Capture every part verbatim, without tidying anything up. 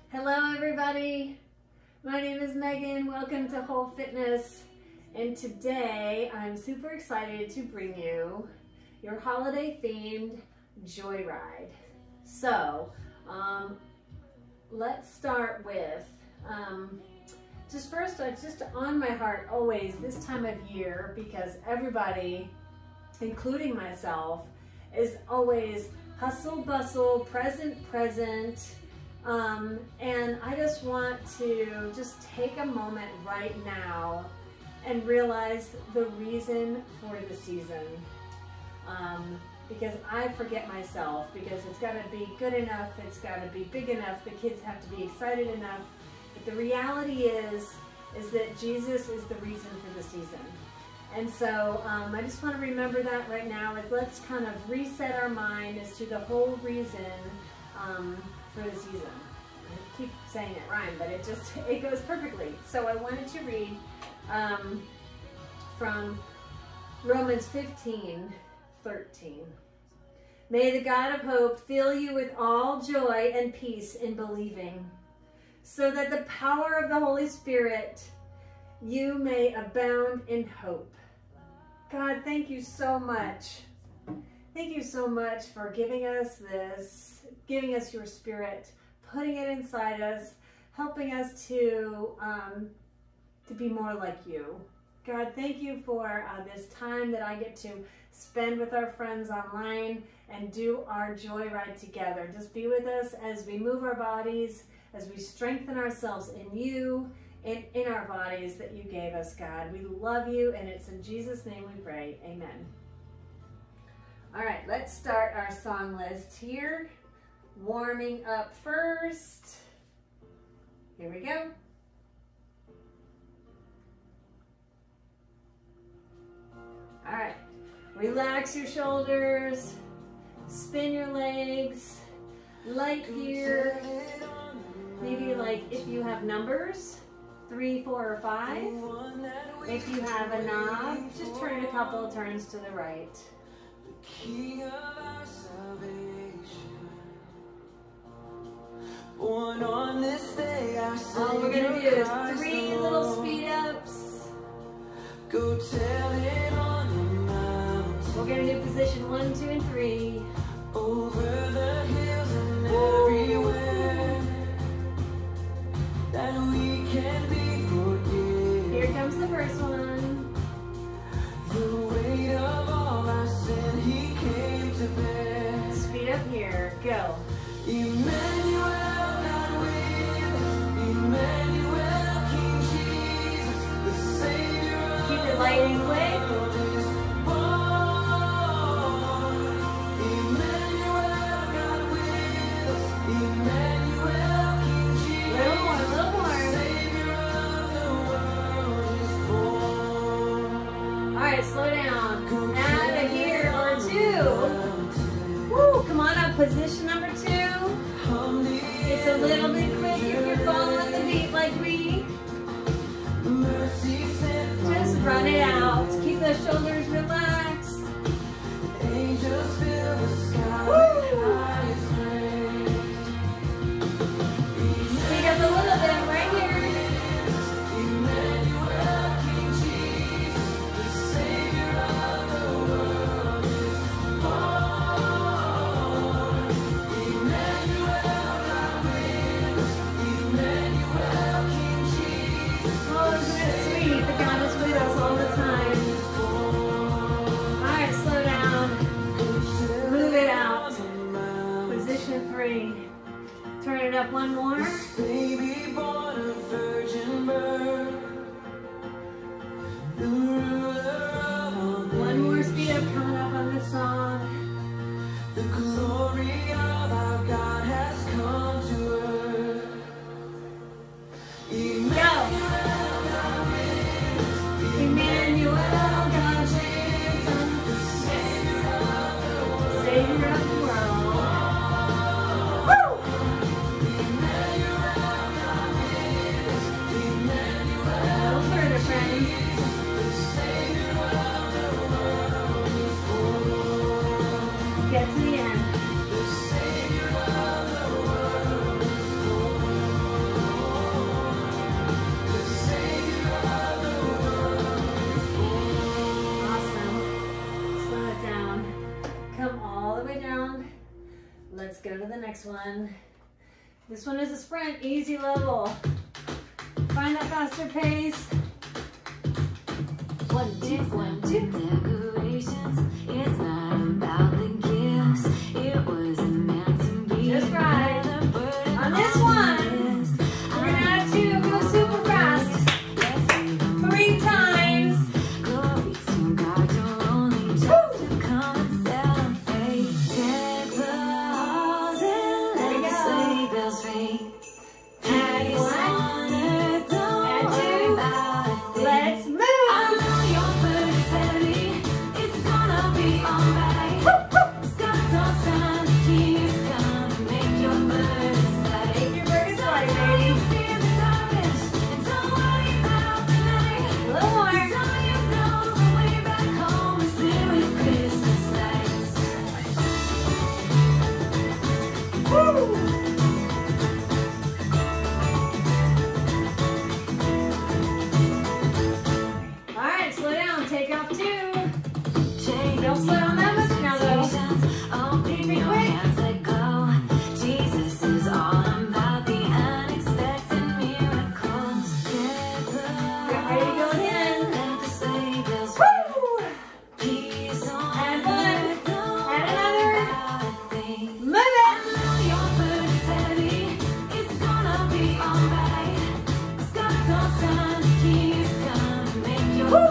Hello everybody, my name is Megan. Welcome to Whole Fitness, and today I'm super excited to bring you your holiday themed joyride. So um, let's start with um, just first, uh, just on my heart always this time of year, because everybody, including myself, is always hustle bustle, present present. Um, and I just want to just take a moment right now and realize the reason for the season. Um, because I forget myself, because it's got to be good enough, it's got to be big enough, the kids have to be excited enough. But the reality is, is that Jesus is the reason for the season. And so um, I just want to remember that right now. Let's kind of reset our mind as to the whole reason um, for the season. I keep saying it rhyme, but it just, it goes perfectly. So I wanted to read um, from Romans fifteen thirteen. May the God of hope fill you with all joy and peace in believing, so that the power of the Holy Spirit you may abound in hope. God, thank you so much. Thank you so much for giving us this, giving us your Spirit, putting it inside us, helping us to, um, to be more like you. God, thank you for uh, this time that I get to spend with our friends online and do our joyride together. Just be with us as we move our bodies, as we strengthen ourselves in you and in our bodies that you gave us, God. We love you, and it's in Jesus' name we pray. Amen. All right, let's start our song list here. Warming up first. Here we go. All right, relax your shoulders, spin your legs, light here. Maybe like if you have numbers, three, four, or five. If you have a knob, just turn a couple of turns to the right. Born on this day, I All we're gonna do is three little speed ups. Go tell it on the mountain. We're gonna do position one, two, and three. Over the hills and everywhere that we can be forgiven. Here comes the first one. The weight of all our sin He came to bear. Speed up here. Go. Emmanuel, God with us. Emmanuel, King Jesus, the Savior of Keep it light and quick. Slow down. Add a gear or two. Woo, come on up. Position number two. It's a little bit quick if you're following the beat like me. Just run it out. Keep those shoulders relaxed. Woo. Speed up a little bit right here. Turn it up one more. Baby born of virgin birth, the ruler of all One more speed up coming up on this song. the glory of our God has come to earth. Emmanuel, God with us. Emmanuel, God with us. The Savior of the world. Savior of the world. Get to the end. Let's go to the next one. This one is a sprint, easy level. Find that faster pace. One, two, one, two. Decorations, it's not about the gifts. It wasn't meant to be. Just right. On this one, we're gonna add two, go super fast. Three times. Glory to God, you're only just to come and celebrate. Deck the halls and let the sleigh bells ring. Add one, add two. Let's move. Take off two. Don't slow down that much now though. Keep it quick. Jesus is all about the unexpected miracles. Get ready to go again. Woo! Add one. Add another. Move it. It's gonna be alright. God's all son, he's gonna make your Woo!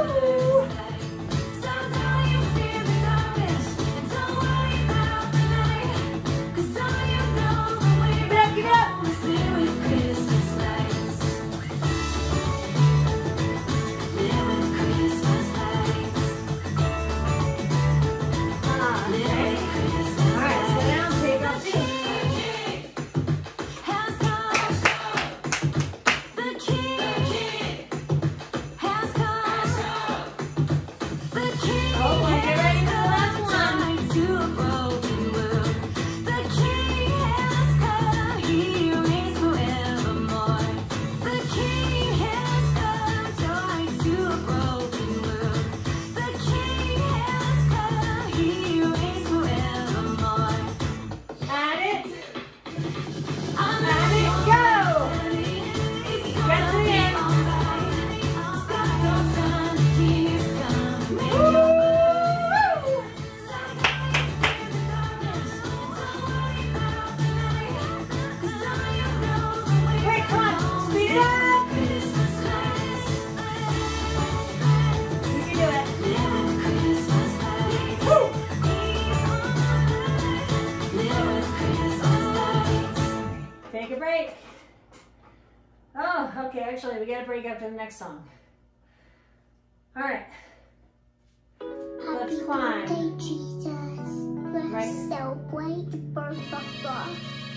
Take a break. Oh, okay, actually, we gotta break after the next song. All right. Let's climb. Happy birthday, Jesus. Let's Right. celebrate the birth of God.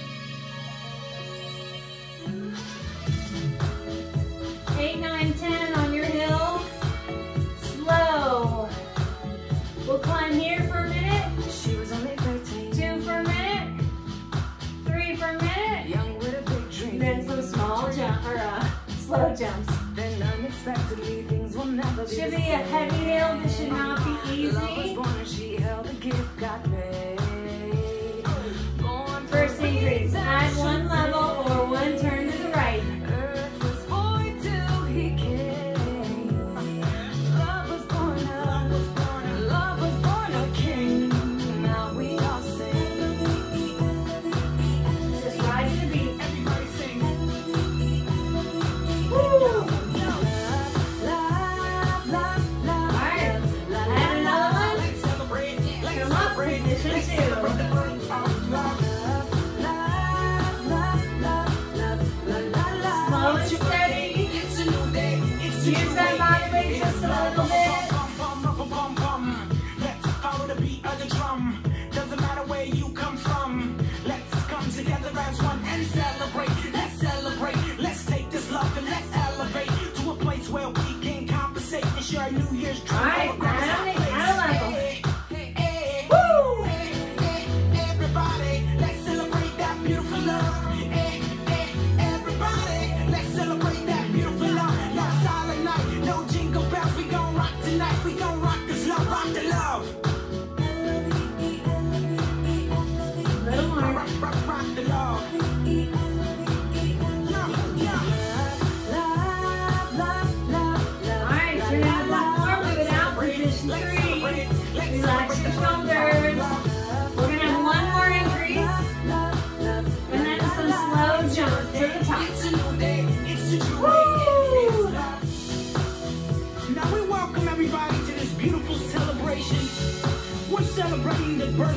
Eight, nine, ten on your hill. Slow. We'll climb here for a minute. She was only thirteen, Two for a minute. Three for a minute. young with a big dream. Then some small jump or uh, slow jumps. Then unexpectedly things will never be Should the be a same. heavy hill. This should not be Love was easy. born and she held a gift God made. Born First for increase. reasons Add one level or one turn to the right. Earth was void till he came. Love was born, love was born, love was born a king. Now we all sing. Just ride to the beat. Everybody sing. Woo! Love, love, love, love. All right. Add another one. Let's celebrate. Let's Come up. celebrate. Position Let's six.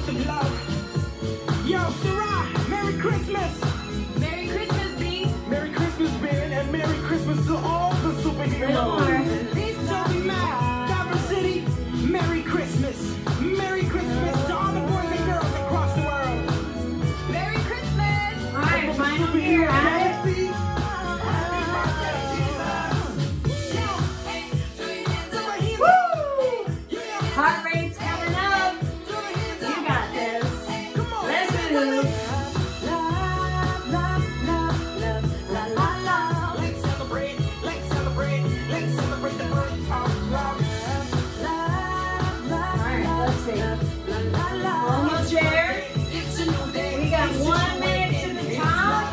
burst of love. Yo, Sarah, Merry Christmas! Merry Christmas, B. Merry Christmas, Ben, and Merry Christmas to all the superheroes. Please Toby Mac, Gotham City, Merry Christmas. Merry Christmas to all the boys and girls across the world. Merry Christmas. All right, final here, Alex. Heart rate's coming up. You got this. Let's move. Let's celebrate, let's celebrate, let's celebrate the birth of love. All right, let's see. Almost there. We got one minute to the top.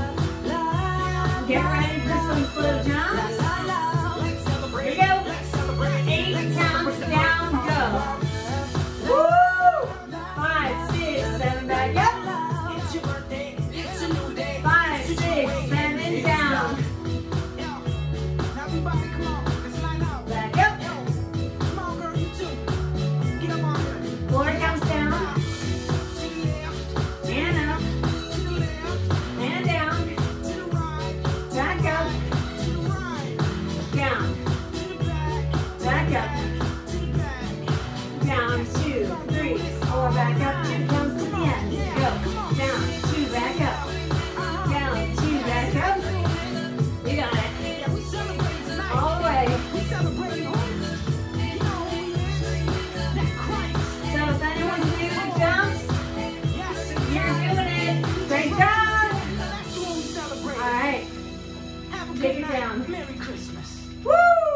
Get ready for some slow jumps. Here we go. Eight counts down, go. Woo! Five, six, seven, back up. It's your birthday, it's a new day. Five, six, seven, down. Now everybody, come on, let's line up. Back up. Come on, girl, you too. Get up on here. Floor comes down. To the left, And up. to the left, And down. to the right, Back up. to the right, Down. to the back, Back up. to the back. Down. Two, three, four. Back up. Two comes to the end. Go. Down. Two. Back up. Down. Two. Back up. You got it. Yeah, we celebrate tonight. All the way. We celebrate who? You know who he is? That Christ. So if anyone's new to jumps, Yes, you're doing it. Great job. that's who we celebrate. All right. Have a Take good it night. down. Merry Christmas. Woo!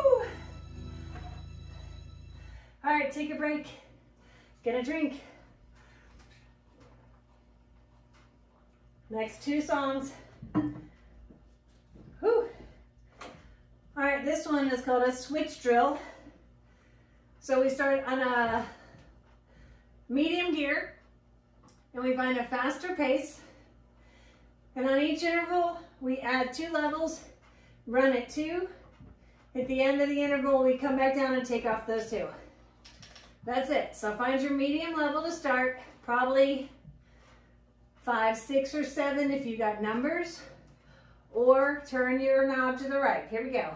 All right, take a break. Get a drink. Next two songs. Whew. All right, this one is called a switch drill. So we start on a medium gear and we find a faster pace. And on each interval, we add two levels, run it two. At the end of the interval, we come back down and take off those two. That's it. So find your medium level to start, probably five, six, or seven if you got numbers, or turn your knob to the right. Here we go.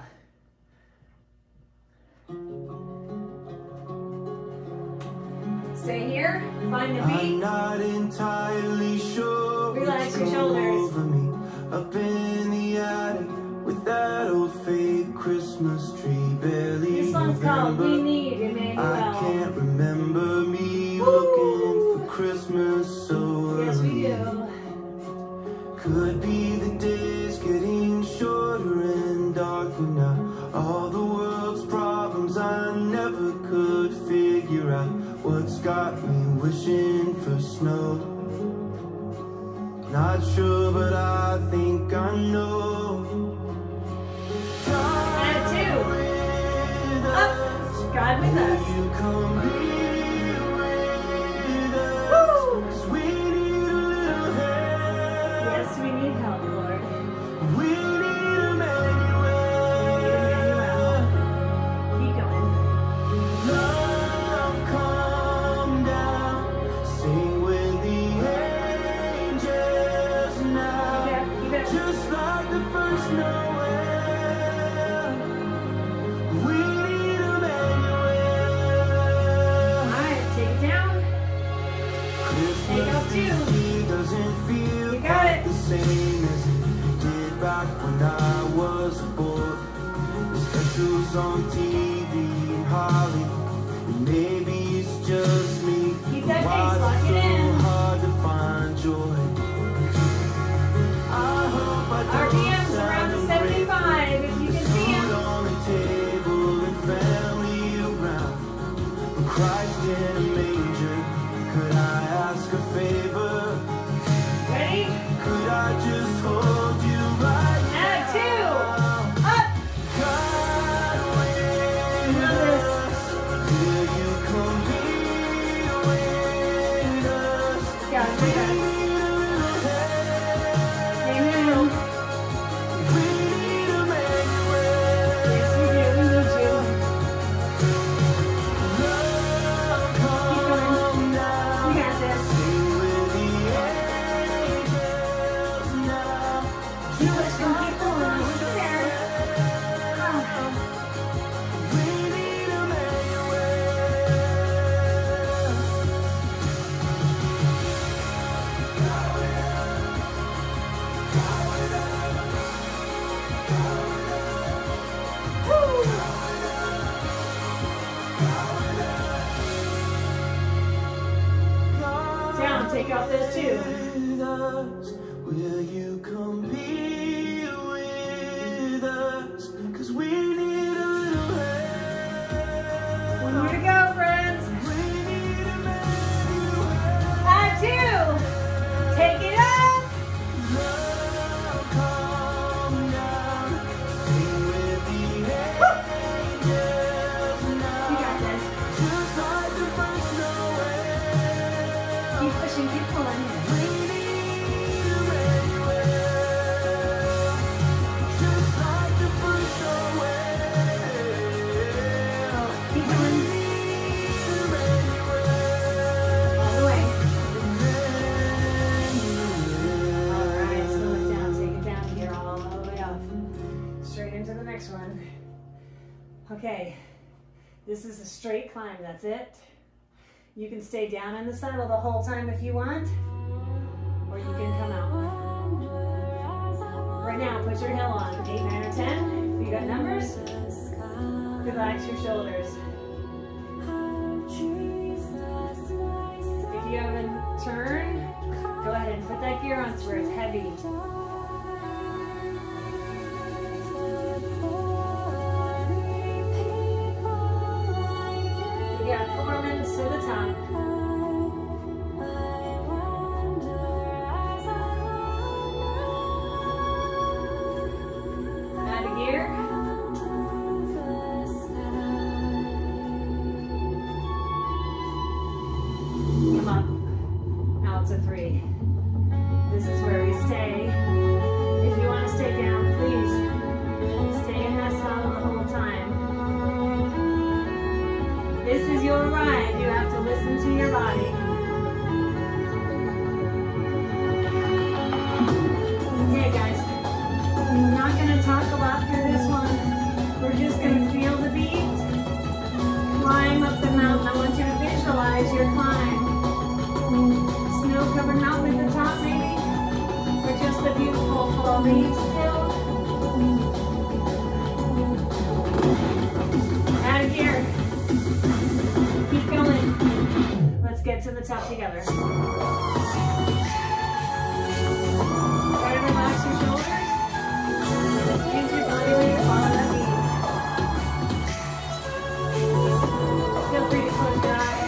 Stay here, find the I'm beat. not entirely sure Relax what's your come shoulders. over me. Up in the attic with that old fake Christmas tree, barely This song's called We November. Need I Emmanuel. can't remember me Woo! looking for Christmas so Yes, we early. do. Could be the days getting shorter and darker now. All the world's problems I never could figure out. What's got me wishing for snow? Not sure, but I think I know. And two. with Up. us. God with Will us. you come here with us? Woo! 'Cause we need a little help. Yes, we need help, Lord. We need Emmanuel. Keep going. Love, come down. Sing with the angels now. Yeah, keep it. Just like the first Noel. We need Emmanuel. All right, take it down. Take off Christmas two. this year doesn't feel You got quite it. the same as it did back when I was a boy. The specials on T V in Hollywood, and maybe it's just me. Keep that but pace, why lock it's it so in. hard to find joy. I hope I R don't P Ms around sound seventy-five, if you can see Food them. on the table and family around. When Christ in a manger, could I ask a favor? Ready? Could I just hold you right And a two. now? Up. God with Love this. us. Will you come be with us? God with us. Amen. We need Emmanuel. Yes, we do. We need you. Love, come You down. got this. Okay, this is a straight climb, that's it. You can stay down in the saddle the whole time if you want, or you can come out. Right now, put your heel on, eight, nine, or ten. If you got numbers, relax your shoulders. If you haven't turned, go ahead and put that gear on to where it's heavy. We got four minutes to the top. Add a gear. Come up. Out to three. This is where we stay. If you want to stay down, please stay in that saddle the whole time. This is your ride. You have to listen to your body. Okay, guys. I'm not going to talk a lot through this one. We're just going to feel the beat. Climb up the mountain. I want you to visualize your climb. Snow-covered mountain at the top, maybe? Or just the beautiful fall leaves still? Add a gear. Keep going. Let's get to the top together. Try to relax your shoulders. Use your body weight to follow that beat. Feel free to close your eyes.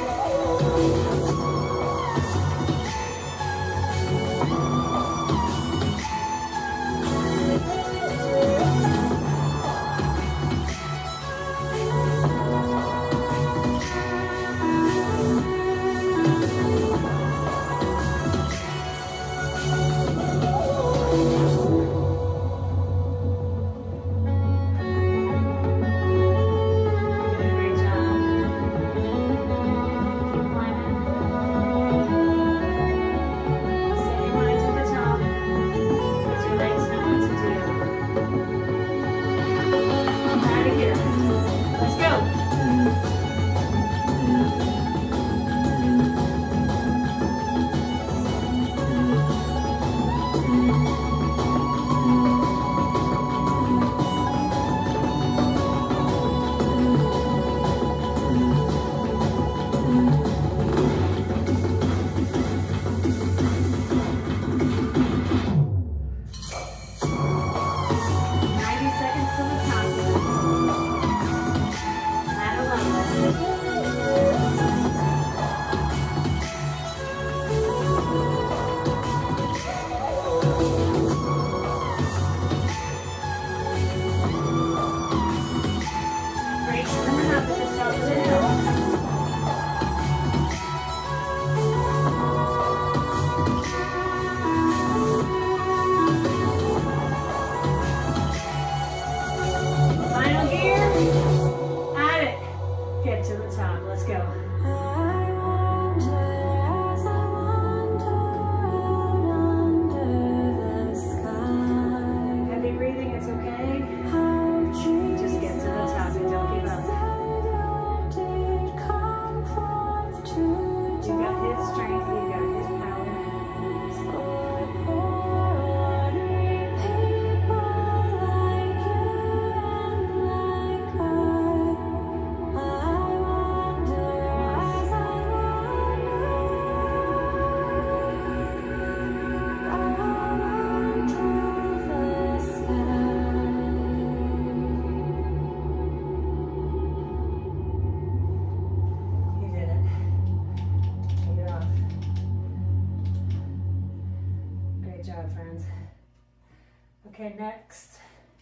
Okay, next.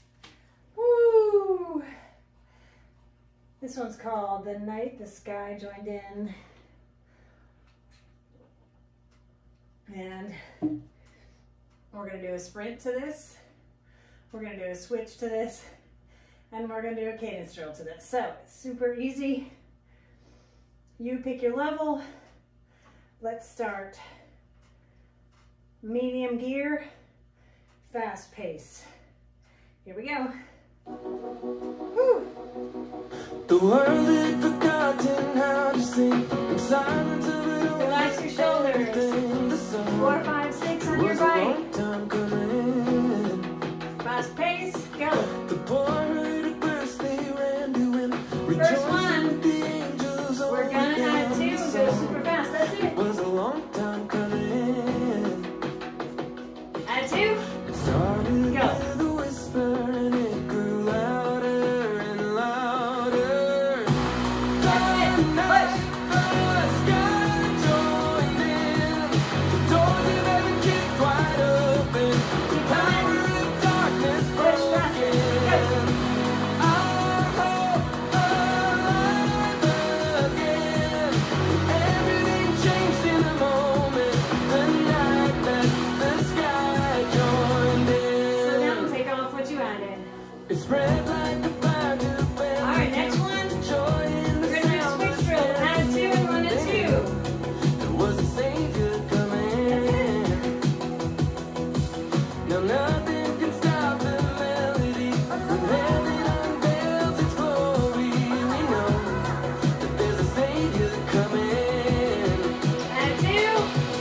Woo! This one's called The Night the Sky Joined In. And we're gonna do a sprint to this. We're gonna do a switch to this. And we're gonna do a cadence drill to this. So, it's super easy. You pick your level. Let's start medium gear, fast pace. Here we go. Woo. The world had forgotten how to sing. In silence of it all, Relax your shoulders. everything the sun Four, five, six on your was a right. long time coming. Fast pace, go. The boy heard it burst, they ran to him. First Rejoicing one. with the angels all We're gonna add two, together. go super fast, that's it. Was a long time coming. Add two, It started Go. with a whisper and it grew louder and louder. that's it, push. The sky joined in. The doors of heaven kicked wide open. The power of darkness Push faster, broken. Our hope alive again. Everything changed in a moment. The night that the sky joined in. Slow down, take off what you added. It spread like a fire to bend. All right, next one. Joy in the We're gonna do a sound switch of drill. Add two and run a two. There was a savior coming. Now nothing can stop the melody. When heaven unveils its glory, we know that there's a savior coming. Add two, Yeah.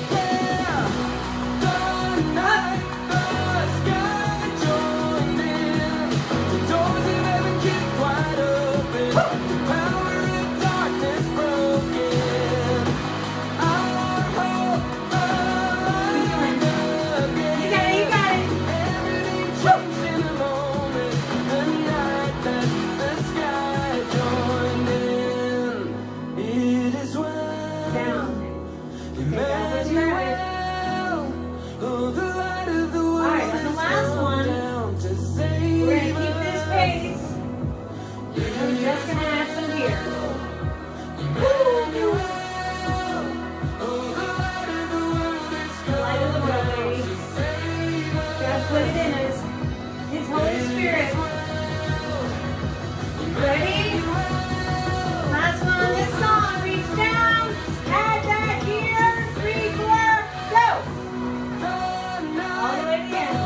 The night the sky joined in. The doors of heaven kicked wide open. The power of darkness broken. Our hope alive again. you got it, you got it. Everything changed in a moment. The night that the sky joined in. It is well. Down. Emmanuel, oh, the light of the world right, on the is last come one, down to save We're gonna keep this us. pace. I'm just gonna add some gear. Emmanuel, oh, the light of the world is come Light of the world, down baby. to save us. Gotta put it in us. His Holy Spirit. Ready? Last one on this song. Reach down. Add that gear. Three, four, go. All the way to the end.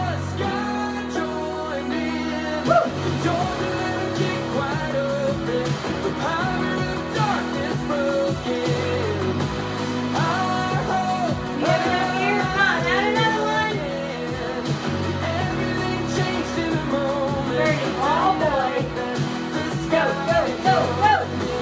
You have enough gear? Come on, add another one. thirty. Oh boy. Go, go, go, go.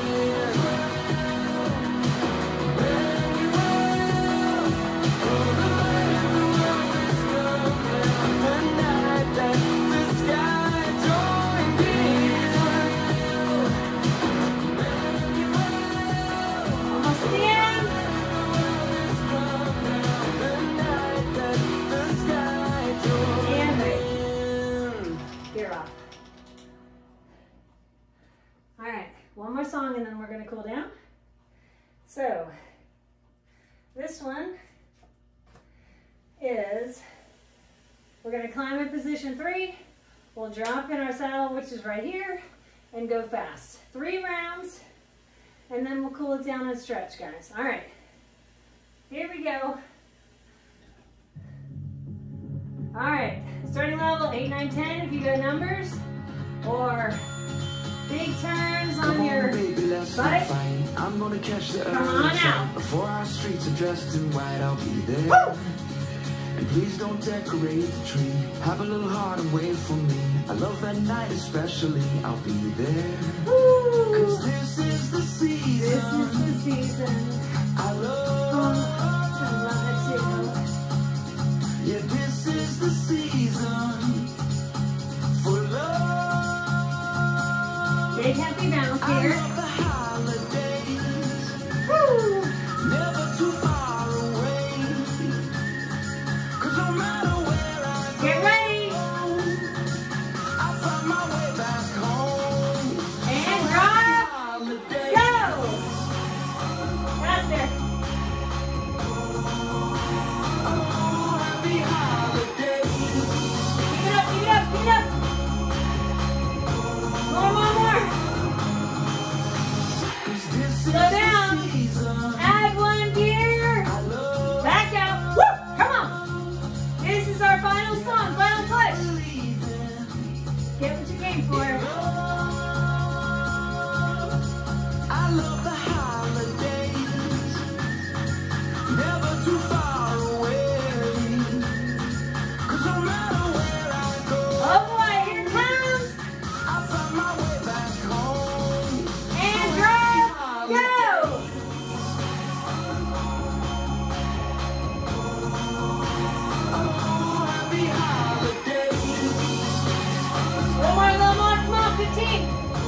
Almost to the end. And break. Gear off. All right, one more song and then we're gonna cool down. So, this one is, we're gonna climb in position three. We'll drop in our saddle, which is right here, and go fast. Three rounds, and then we'll cool it down and stretch, guys. All right, here we go. All right, starting level eight, nine, ten if you go numbers, or big turns on your butt. I'm gonna catch the Come on out. Before our streets are dressed in white, I'll be there. And please don't decorate the tree. Have a little heart and wait for me. I love that night especially. I'll be there. Woo! Cause this is the season. This is the season. I love. I love it too. Yeah, this is the season for love. Big happy bounce I here. love the holidays. Woo! Never too far away. Cause no matter where I go, Get ready. I find my way back home. And drop. Holidays. Go. Faster. Oh, happy holidays. Keep it up, keep it up, keep it up. More, more, more. Cause this is Slow down. the season. Add one gear. I love Back out. Woo! Come on. This is our final song, final push. believing. Get what you can. waiting for it. I love the holidays, never too far away. 'Cause no matter where I go, Oh boy, here it comes. I find my way back home. And drive, go. Oh, happy holidays. One more, little more, come on, fifteen.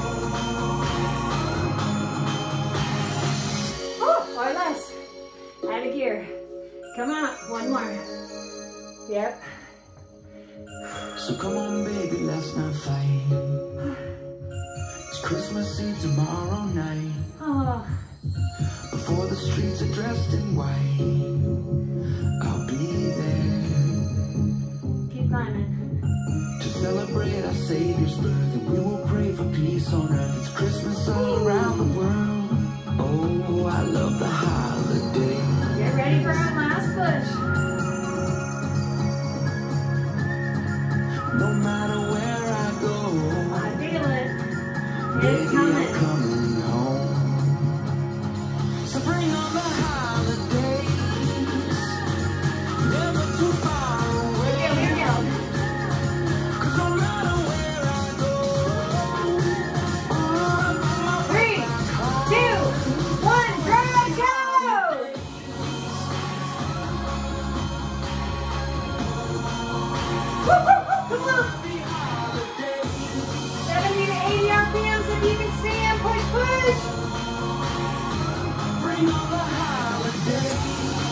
Whew, or less. Out of gear. Come on, one more. Yep. So come on, baby, let's not fight. It's Christmas Eve tomorrow night. Oh, Before the streets are dressed in white, I'll be there keep climbing. to celebrate our Savior's birth, and we will pray for peace on earth. It's Christmas all around the world. Oh, I love the holiday. Get ready for our last push. No matter where I go, I feel it. baby, It's I'm coming. coming home. So bring on the holidays, never too far away. Here we go, here we go. 'Cause no matter where I go, oh, I'm on my way Three, back home. two, one, drive, go! Woo, woo, woo, come on. Happy holidays. seventy to eighty R P Ms if you can see them. Push, push. Bring on the holidays.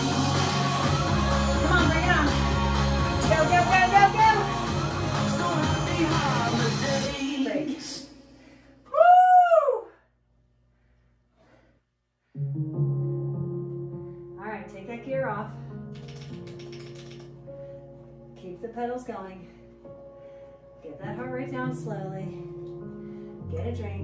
Come on, bring it on. Go, go, go, go, go. So happy holidays. Woo! All right, take that gear off. Keep the pedals going. Get that heart rate down slowly. Get a drink.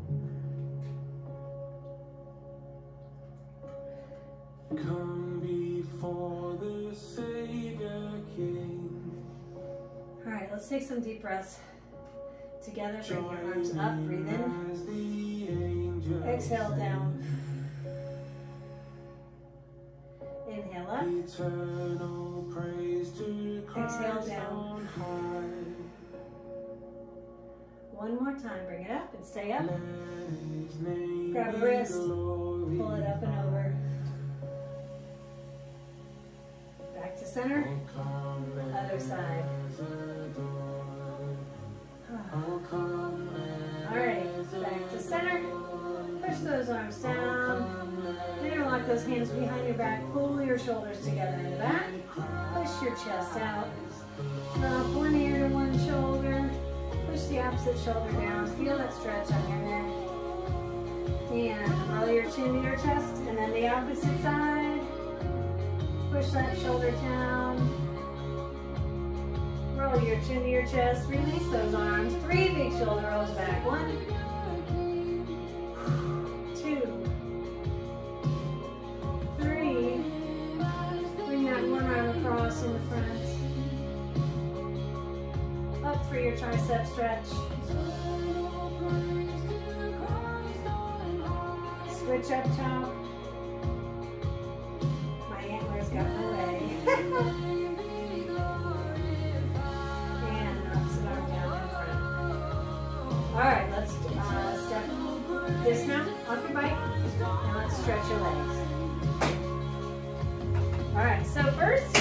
Come before the Savior King. All right, let's take some deep breaths. Together, bring your arms up, breathe in. As the angels Exhale down. Inhale up. eternal praise to Christ Exhale down. on high. One more time, bring it up and stay up. Let his name Grab a be wrist, pull it glorified. up and over. Back to center. Oh, come Other side. as adored. Oh, come All right, back to center. Push those arms down. Interlock those hands behind your back. Pull your shoulders together in the back. Push your chest out. Drop one ear to one shoulder. Push the opposite shoulder down. Feel that stretch on your neck. And roll your chin to your chest. And then the opposite side. Push that shoulder down. Roll your chin to your chest. Release those arms. Three big shoulder rolls back. One, two, three. Bring that one arm across in the front. Up for your tricep stretch. Switch up top. My antlers got in the way. And opposite arm down in front. All right, let's uh, step, dismount off your bike, and let's stretch your legs. All right, so first,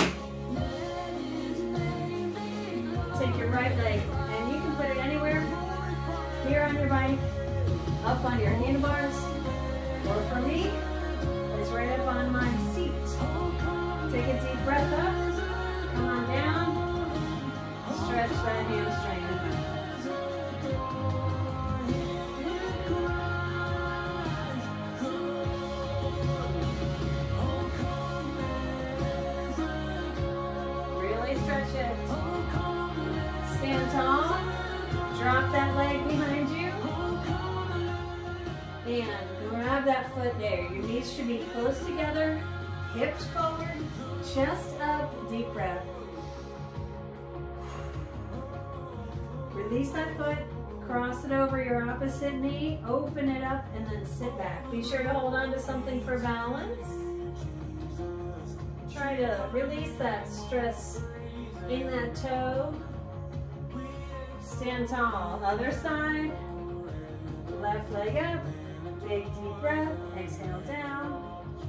take your right leg, and you can put it anywhere, here on your bike, up on your handlebars, or for me, it's right up on my seat. Take a deep breath up, come on down, stretch that hamstring. Really stretch it. Stand tall, drop that leg behind you, and grab that foot there. Your knees should be close together, hips forward, chest up, deep breath. Release that foot, cross it over your opposite knee, open it up, and then sit back. Be sure to hold on to something for balance. Try to release that stress in that toe. Stand tall. Other side. Left leg up. Big deep breath. Exhale down.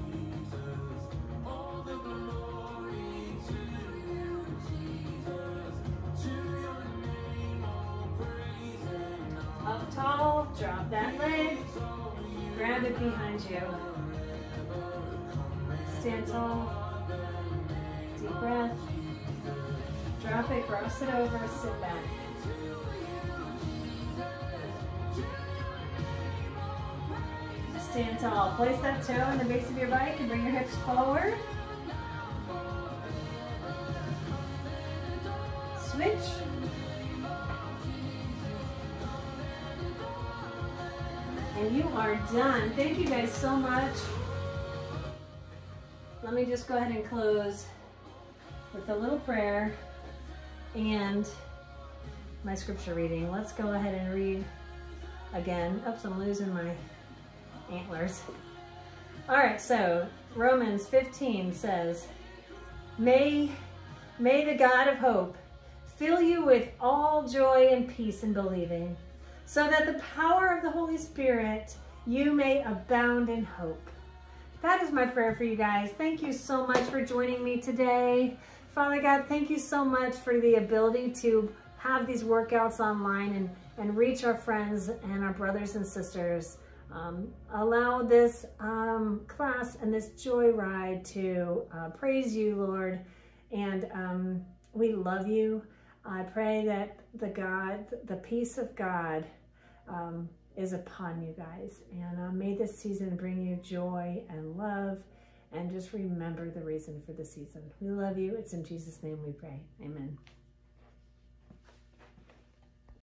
Up tall. Drop that leg. Grab it behind you. Stand tall. Deep breath. Drop it, cross it over, sit back. Stand tall. Place that toe in the base of your bike and bring your hips forward. Switch. And you are done. Thank you guys so much. Let me just go ahead and close with a little prayer and my scripture reading. Let's go ahead and read again. Oops, I'm losing my antlers. All right, so Romans fifteen says, May, may the God of hope fill you with all joy and peace in believing, so that the power of the Holy Spirit you may abound in hope. That is my prayer for you guys. Thank you so much for joining me today. Father God, thank you so much for the ability to have these workouts online and, and reach our friends and our brothers and sisters. Um, allow this um, class and this joyride to uh, praise you, Lord. And um, we love you. I pray that the God, the peace of God um, is upon you guys. And uh, may this season bring you joy and love. And just remember the reason for the season. We love you. It's in Jesus' name we pray. Amen.